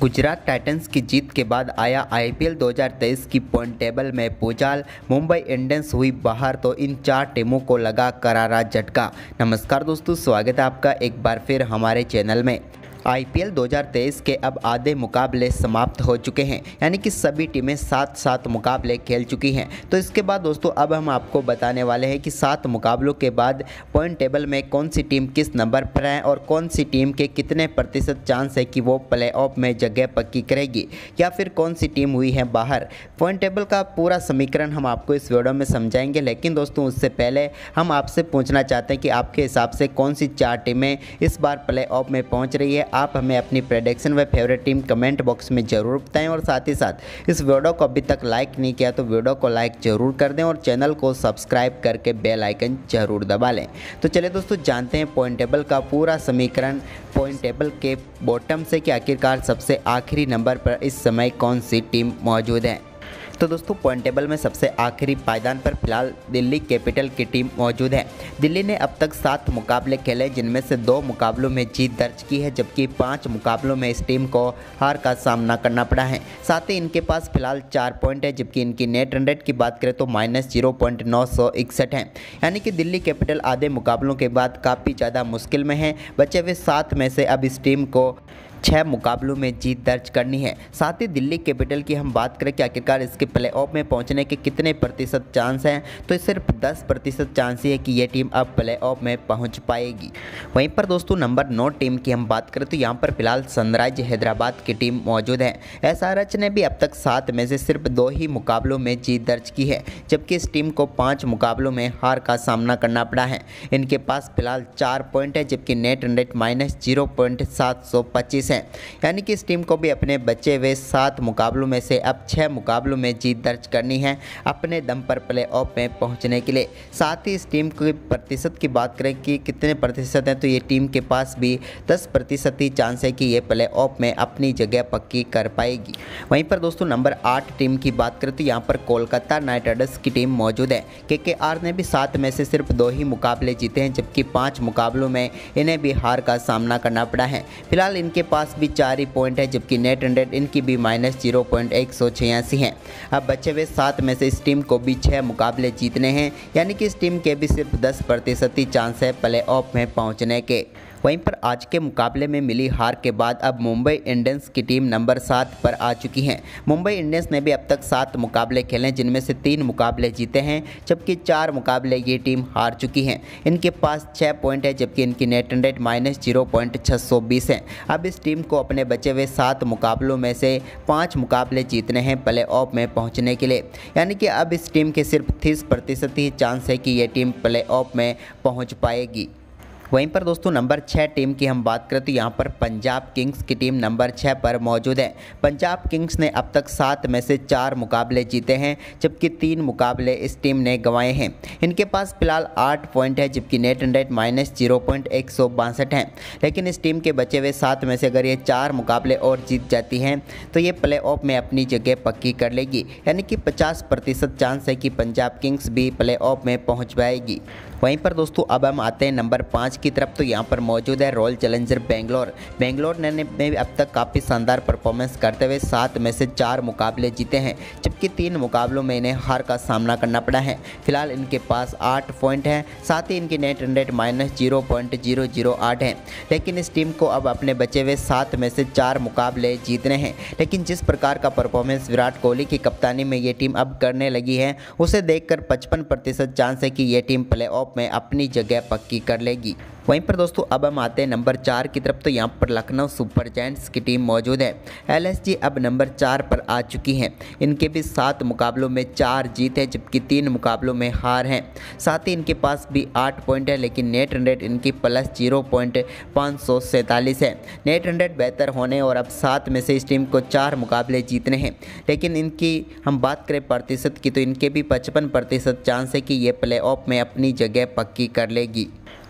Gujarat Titans की जीत के बाद आया आईपीएल 2023 की पॉइंट टेबल में भूचाल। मुंबई इंडियंस हुई बाहर तो इन चार टीमों को लगा करारा झटका। नमस्कार दोस्तों, स्वागत है आपका एक बार फिर हमारे चैनल में। आईपीएल 2023 के अब आधे मुकाबले समाप्त हो चुके हैं, यानी कि सभी टीमें 7-7 मुकाबले खेल चुकी हैं। तो इसके बाद दोस्तों अब हम आपको बताने वाले हैं कि 7 मुकाबलों के बाद पॉइंट टेबल में कौन सी टीम किस नंबर पर है और कौन सी टीम के कितने प्रतिशत चांस है कि वो प्लेऑफ में जगह पक्की करेगी या फिर कौन सी टीम हुई है बाहर। पॉइंट टेबल का पूरा समीकरण हम आपको इस वीडियो में समझाएंगे, लेकिन दोस्तों उससे पहले हम आपसे पूछना चाहते हैं कि आपके हिसाब से कौन सी 4 टीमें इस बार प्लेऑफ में पहुँच रही है। आप हमें अपनी प्रेडिक्शन व फेवरेट टीम कमेंट बॉक्स में ज़रूर बताएं और साथ ही साथ इस वीडियो को अभी तक लाइक नहीं किया तो वीडियो को लाइक ज़रूर कर दें और चैनल को सब्सक्राइब करके बेल आइकन ज़रूर दबा लें। तो चलिए दोस्तों जानते हैं पॉइंट टेबल का पूरा समीकरण पॉइंट टेबल के बॉटम से कि आखिरकार सबसे आखिरी नंबर पर इस समय कौन सी टीम मौजूद है। तो दोस्तों पॉइंट टेबल में सबसे आखिरी पायदान पर फिलहाल दिल्ली कैपिटल की टीम मौजूद है। दिल्ली ने अब तक 7 मुकाबले खेले, जिनमें से 2 मुकाबलों में जीत दर्ज की है, जबकि 5 मुकाबलों में इस टीम को हार का सामना करना पड़ा है। साथ ही इनके पास फिलहाल 4 पॉइंट है, जबकि इनकी नेट रन रेट की बात करें तो -0.961 है। यानी कि दिल्ली कैपिटल आधे मुकाबलों के बाद काफ़ी ज़्यादा मुश्किल में है। बचे हुए 7 में से अब इस टीम को 6 मुकाबलों में जीत दर्ज करनी है। साथ ही दिल्ली कैपिटल की हम बात करें कि आखिरकार इसके प्लेऑफ में पहुंचने के कितने प्रतिशत चांस हैं, तो सिर्फ 10% चांस ही है कि ये टीम अब प्लेऑफ में पहुंच पाएगी। वहीं पर दोस्तों नंबर 9 टीम की हम बात करें तो यहाँ पर फिलहाल सनराइज हैदराबाद की टीम मौजूद है। एसआरएच ने भी अब तक 7 में से सिर्फ 2 ही मुकाबलों में जीत दर्ज की है, जबकि इस टीम को 5 मुकाबलों में हार का सामना करना पड़ा है। इनके पास फिलहाल 4 पॉइंट है, जबकि नेट रन रेट -0.725 है। यानी कि इस टीम को भी अपने बचे हुए 7 मुकाबलों में से अब 6 मुकाबलों में जीत दर्ज करनी है अपने दम पर प्लेऑफ में पहुंचने के लिए। साथ ही इस टीम के प्रतिशत की बात करें कि कितने प्रतिशत हैं, तो ये टीम के पास भी 10% ही चांस है कि ये प्लेऑफ में अपनी जगह पक्की कर पाएगी। वहीं पर दोस्तों नंबर 8 टीम की बात करें तो यहाँ पर कोलकाता नाइट राइडर्स की टीम मौजूद है। केकेआर ने भी 7 में से सिर्फ 2 ही मुकाबले जीते हैं, जबकि 5 मुकाबलों में इन्हें भी हार का सामना करना पड़ा है। फिलहाल इनके पास भी 4 ही पॉइंट है, जबकि नेट रन रेट इनकी भी -0.186 है। अब बचे हुए 7 में से इस टीम को भी 6 मुकाबले जीतने हैं, यानी कि इस टीम के भी सिर्फ 10% ही चांस है प्लेऑफ में पहुंचने के। वहीं पर आज के मुकाबले में मिली हार के बाद अब मुंबई इंडियंस की टीम नंबर 7 पर आ चुकी है। मुंबई इंडियंस ने भी अब तक 7 मुकाबले खेले, जिनमें से 3 मुकाबले जीते हैं, जबकि 4 मुकाबले ये टीम हार चुकी है। इनके पास 6 पॉइंट है, जबकि इनकी नेट रन रेट -0.620 है। अब इस टीम को अपने बचे हुए 7 मुकाबलों में से 5 मुकाबले जीतने हैं प्लेऑफ में पहुँचने के लिए। यानी कि अब इस टीम के सिर्फ 30% ही चांस है कि ये टीम प्लेऑफ में पहुँच पाएगी। वहीं पर दोस्तों नंबर 6 टीम की हम बात करें तो यहाँ पर पंजाब किंग्स की टीम नंबर 6 पर मौजूद है। पंजाब किंग्स ने अब तक 7 में से 4 मुकाबले जीते हैं, जबकि 3 मुकाबले इस टीम ने गंवाए हैं। इनके पास फिलहाल 8 पॉइंट है, जबकि नेट रन रेट -0.162 है। लेकिन इस टीम के बचे हुए 7 में से अगर ये 4 मुकाबले और जीत जाती हैं तो ये प्लेऑफ में अपनी जगह पक्की कर लेगी। यानी कि 50% चांस है कि पंजाब किंग्स भी प्लेऑफ में पहुँच पाएगी। वहीं पर दोस्तों अब हम आते हैं नंबर 5 की तरफ, तो यहाँ पर मौजूद है रॉयल चैलेंजर बेंगलोर। बेंगलोर ने अब तक काफ़ी शानदार परफॉर्मेंस करते हुए 7 में से 4 मुकाबले जीते हैं, जबकि 3 मुकाबलों में इन्हें हार का सामना करना पड़ा है। फिलहाल इनके पास 8 पॉइंट है, साथ ही इनकी नेट रन रेट -0.008 है। लेकिन इस टीम को अब अपने बचे हुए 7 में से 4 मुकाबले जीतने हैं। लेकिन जिस प्रकार का परफॉर्मेंस विराट कोहली की कप्तानी में ये टीम अब करने लगी है, उसे देखकर 55% चांस है कि ये टीम प्लेऑफ में अपनी जगह पक्की कर लेगी। वहीं पर दोस्तों अब हम आते हैं नंबर 4 की तरफ, तो यहाँ पर लखनऊ सुपर जायंट्स की टीम मौजूद है। एलएसजी अब नंबर 4 पर आ चुकी हैं। इनके भी 7 मुकाबलों में 4 जीत है, जबकि 3 मुकाबलों में हार हैं। साथ ही इनके पास भी 8 पॉइंट है, लेकिन नेट रन रेट इनकी +0.547 है। नेट रन रेट बेहतर होने और अब 7 में से इस टीम को 4 मुकाबले जीतने हैं। लेकिन इनकी हम बात करें प्रतिशत की तो इनके भी 55% चांस है कि ये प्लेऑफ में अपनी जगह पक्की कर लेगी।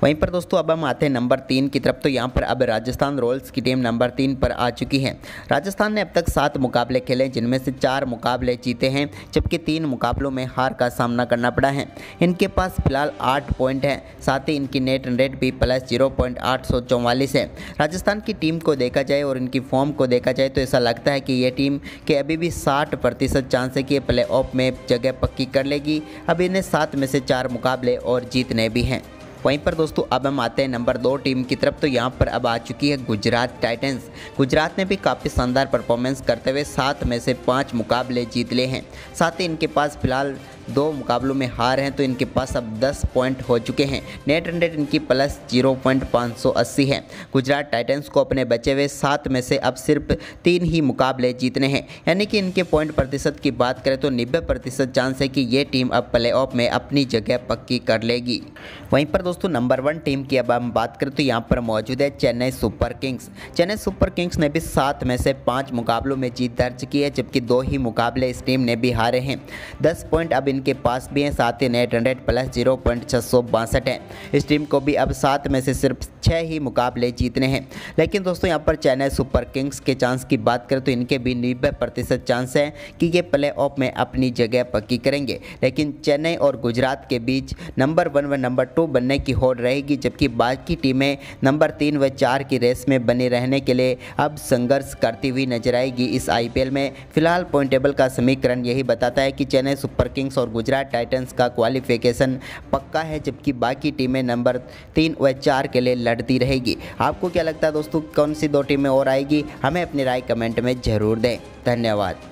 वहीं पर दोस्तों अब हम आते हैं नंबर 3 की तरफ। तो यहाँ पर अब राजस्थान रॉयल्स की टीम नंबर 3 पर आ चुकी है। राजस्थान ने अब तक 7 मुकाबले खेले, जिनमें से 4 मुकाबले जीते हैं, जबकि 3 मुकाबलों में हार का सामना करना पड़ा है। इनके पास फिलहाल 8 पॉइंट हैं, साथ ही इनकी नेट रन रेट भी प्लस 0.844 है। राजस्थान की टीम को देखा जाए और इनकी फॉर्म को देखा जाए तो ऐसा लगता है कि ये टीम के अभी भी 60% चांस है कि ये प्ले ऑफ में जगह पक्की कर लेगी। अब इन्हें 7 में से 4 मुकाबले और जीतने भी हैं। वहीं पर दोस्तों अब हम आते हैं नंबर 2 टीम की तरफ। तो यहाँ पर अब आ चुकी है गुजरात टाइटंस। गुजरात ने भी काफ़ी शानदार परफॉर्मेंस करते हुए 7 में से 5 मुकाबले जीत लिए हैं। साथ ही इनके पास फिलहाल 2 मुकाबलों में हार हैं, तो इनके पास अब 10 पॉइंट हो चुके हैं। नेट रन रेट इनकी प्लस 0.580 है। गुजरात टाइटंस को अपने बचे हुए 7 में से अब सिर्फ 3 ही मुकाबले जीतने हैं, यानी कि इनके पॉइंट प्रतिशत की बात करें तो 90% चांस है कि ये टीम अब प्ले ऑफ में अपनी जगह पक्की कर लेगी। वहीं पर दोस्तों नंबर 1 टीम की अब हम बात करें तो यहाँ पर मौजूद है Chennai Super Kings. Chennai Super Kings ने भी 7 में से 5 मुकाबलों में जीत दर्ज की है, जबकि 2 ही मुकाबले इस टीम ने भी हारे हैं। 10 पॉइंट अब इनके पास भी हैं, साथ ही नेट रन रेट प्लस 0.662 है। इस टीम को भी अब 7 में से सिर्फ 6 ही मुकाबले जीतने हैं। लेकिन दोस्तों यहाँ पर चेन्नई सुपर किंग्स के चांस की बात करें तो इनके भी 90% चांस है कि ये प्ले ऑफ में अपनी जगह पक्की करेंगे। लेकिन चेन्नई और गुजरात के बीच नंबर 1 व नंबर 2 बनने की होड़ रहेगी, जबकि बाकी टीमें नंबर 3 व 4 की रेस में बने रहने के लिए अब संघर्ष करती हुई नजर आएगी इस IPL में। फिलहाल पॉइंट टेबल का समीकरण यही बताता है कि चेन्नई सुपर किंग्स और गुजरात टाइटंस का क्वालिफिकेशन पक्का है, जबकि बाकी टीमें नंबर 3 व 4 के लिए लड़ती रहेगी। आपको क्या लगता है दोस्तों, कौन सी 2 टीमें और आएगी? हमें अपनी राय कमेंट में ज़रूर दें। धन्यवाद।